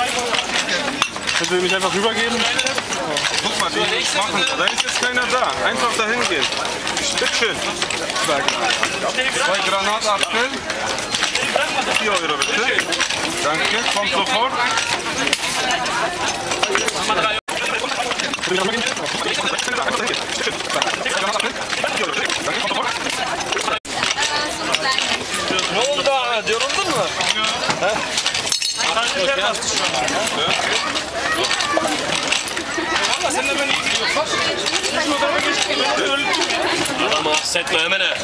Könnt ihr mich einfach rübergeben? Guck mal, die machen. Da ist jetzt keiner da. Einfach dahin gehen. Bitteschön. 2 Granatapfel. 4 Euro bitte. Danke, kommt sofort. Ne oldu Ahmet? Yoruldun mu? He? Valla sen de beni iyi gidiyorsun. Şu odama geçip Adamı hissetme hemen he.